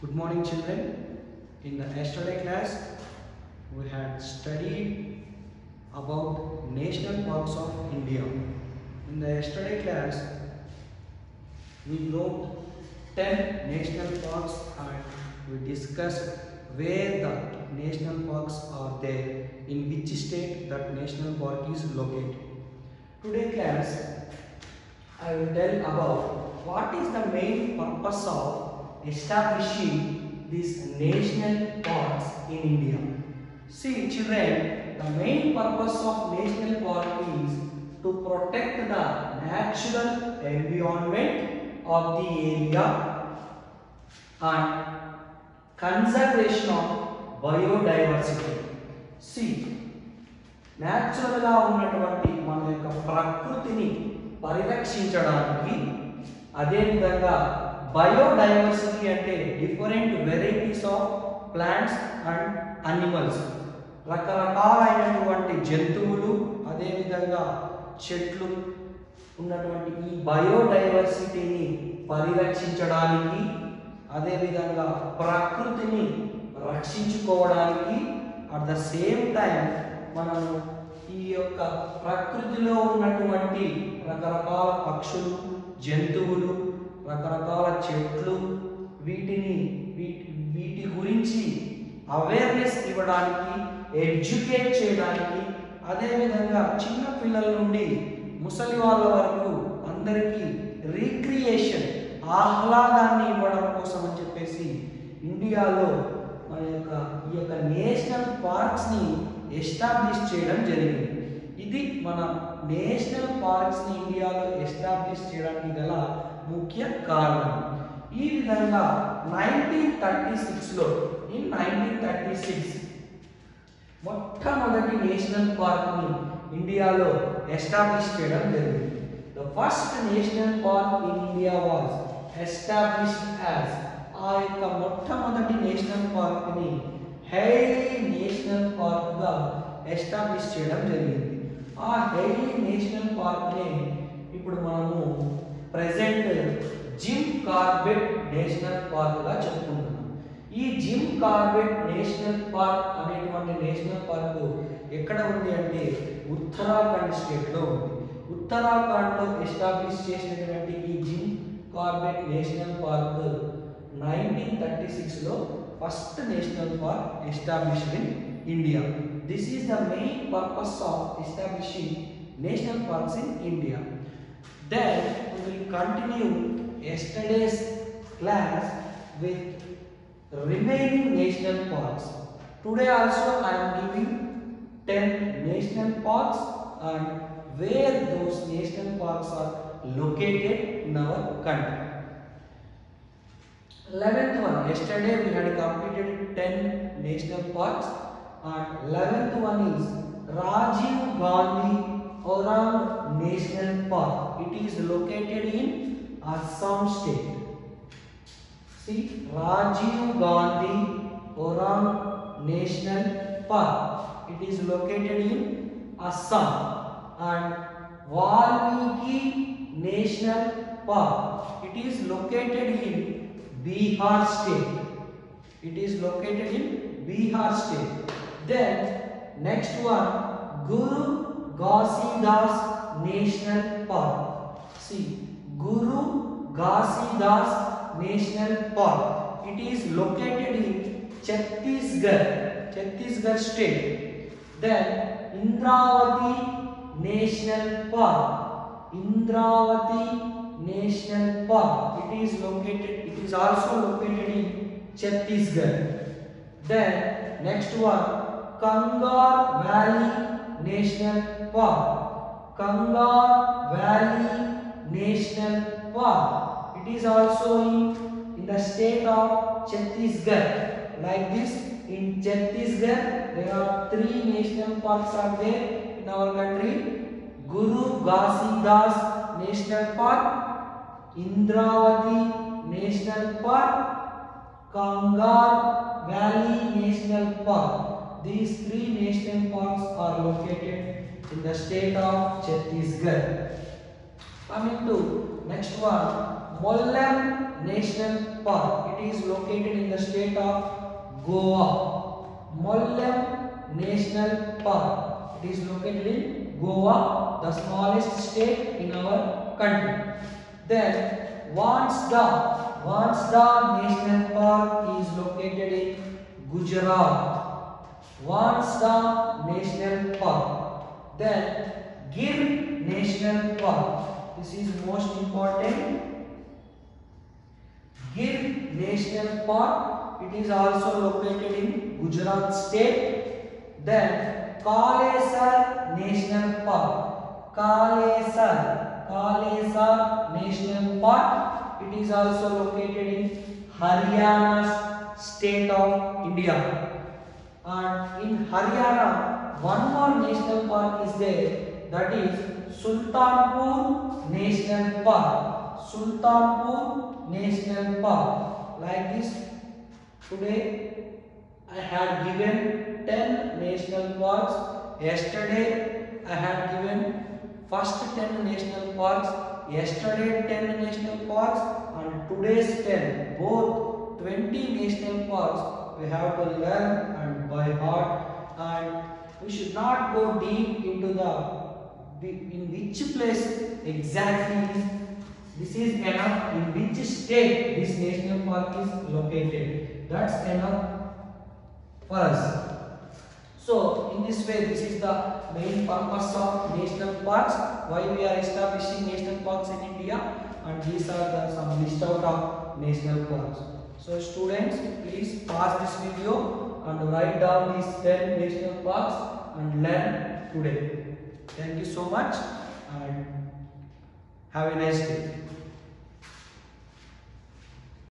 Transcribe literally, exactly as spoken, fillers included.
Good morning, children. In the yesterday class, we had studied about national parks of India. In the yesterday class, we wrote ten national parks and we discussed where the national parks are there, in which state that national park is located. Today class, I will tell about what is the main purpose of establishing these national parks in India. See children, the main purpose of national park is to protect the natural environment of the area and conservation of biodiversity. See, natural గా ఉన్నటువంటి మన యొక్క ప్రకృతిని పరిరక్షించడానికి, అదే విధంగా biodiversity అంటే different varieties of plants and animals, రకరకాలైనటువంటి జంతువులు అదేవిధంగా చెట్లు ఉన్నటువంటి ఈ బయోడైవర్సిటీని పరిరక్షించడానికి, అదేవిధంగా ప్రకృతిని రక్షించుకోవడానికి, అట్ ద సేమ్ టైం మనము ఈ యొక్క ప్రకృతిలో ఉన్నటువంటి రకరకాల పక్షులు, జంతువులు, రకరకాల చెట్లు, వీటిని వీటి వీటి గురించి అవేర్నెస్ ఇవ్వడానికి, ఎడ్యుకేట్ చేయడానికి, అదేవిధంగా చిన్న పిల్లల నుండి ముసలి వాళ్ళ వరకు అందరికీ రీక్రియేషన్, ఆహ్లాదాన్ని ఇవ్వడం కోసం అని చెప్పేసి ఇండియాలో మన యొక్క ఈ యొక్క నేషనల్ పార్క్స్ని ఎస్టాబ్లిష్ చేయడం జరిగింది. ఇది మన నేషనల్ పార్క్స్ని ఇండియాలో ఎస్టాబ్లిష్ చేయడానికి గల ముఖ్య కారణం. ఈ విధంగా నైన్టీన్ థర్టీ సిక్స్లో ఇన్ నైన్టీన్ థర్టీ సిక్స్ మొట్టమొదటి నేషనల్ పార్క్ని ఇండియాలో ఎస్టాబ్లిష్ చేయడం జరిగింది. The first national park in India was established as, ఆ యొక్క మొట్టమొదటి నేషనల్ పార్క్ని హెయిలీ నేషనల్ పార్క్గా ఎస్టాబ్లిష్ చేయడం జరిగింది. ఆ హెయిలీ నేషనల్ పార్క్నే ఇప్పుడు మనము ప్రెజెంట్ జిమ్ కార్బెట్ నేషనల్ పార్క్గా చెప్పుకుంటున్నాం. ఈ జిమ్ కార్బెట్ నేషనల్ పార్క్ అనేటువంటి నేషనల్ పార్క్ ఎక్కడ ఉంది అంటే ఉత్తరాఖండ్ స్టేట్లో ఉంది. ఉత్తరాఖండ్లో ఎస్టాబ్లిష్ చేసినటువంటి ఈ Jim Corbett national park nineteen thirty సిక్స్లో first national park established in India. This is the main purpose of establishing national parks in India. Then we will continue yesterday's class with remaining national parks. Today also I am giving ten national parks and where those national parks are located in our country. eleventh one, yesterday we had completed ten national parks and eleventh one is Rajiv Gandhi Orang National Park. It is located in Assam state. See, Rajiv Gandhi Orang National Park. It is located in Assam. And Valmiki National Park. It is located in Bihar state. It is located in Bihar state. Then next one, Guru Ghasidas National Park. See, Guru Ghasidas National Park. It is located in Chhattisgarh, Chhattisgarh state. Then Indravati National Park. Indravati National Park. It is located. It is also located in Chhattisgarh. Then next one, Kangar Valley National Park. Kangar Valley National Park. It is also in, in the state of Chhattisgarh. Like this, in Chhattisgarh, there are three national parks are there in our country. Guru Ghasidas National Park, Indravati National Park, Kangar Valley National Park. These three national parks are located in the state of Chhattisgarh. Coming to next one, Mollem National Park. It is located in the state of Goa. Mollem National Park. It is located in Goa, the smallest state in our country. Then Vansda. Vansda National Park is located in Gujarat. Vansda National Park. Then Gir National Park. This is most important. Gir National Park. It is also located in Gujarat state. Then Kalesar National Park. Kalesar. Kalesar National Park. It is also located in Haryana state of India. And in Haryana, one more national park is there, that is Sultanpur National Park. Sultanpur National Park. Like this, today I had given ten national parks. Yesterday I had given first ten national parks. Yesterday ten national parks, and today's ten. Both twenty national parks we have to learn and by heart, and we should not go deep into the in which place exactly this is enough, in which state this national park is located. That's enough for us. So in this way, this is the main purpose of national parks, why we are establishing national parks in India, and these are the some list out of national parks. So students, please pause this video and write down these ten national parks and learn today. Thank you so much and have a nice day.